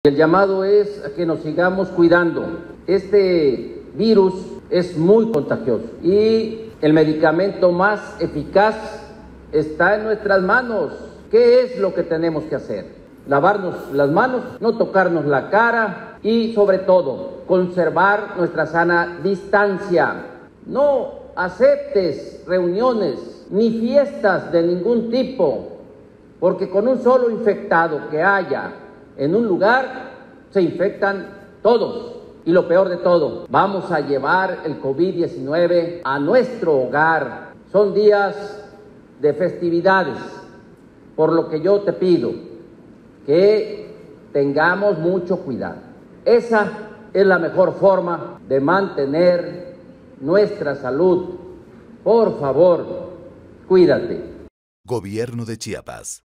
El llamado es a que nos sigamos cuidando. Este virus es muy contagioso y el medicamento más eficaz está en nuestras manos. ¿Qué es lo que tenemos que hacer? Lavarnos las manos, no tocarnos la cara y sobre todo conservar nuestra sana distancia. No aceptes reuniones ni fiestas de ningún tipo, porque con un solo infectado que haya en un lugar, se infectan todos. Y lo peor de todo, vamos a llevar el COVID-19 a nuestro hogar. Son días de festividades, por lo que yo te pido que tengamos mucho cuidado. Esa es la mejor forma de mantener nuestra salud. Por favor, cuídate. Gobierno de Chiapas.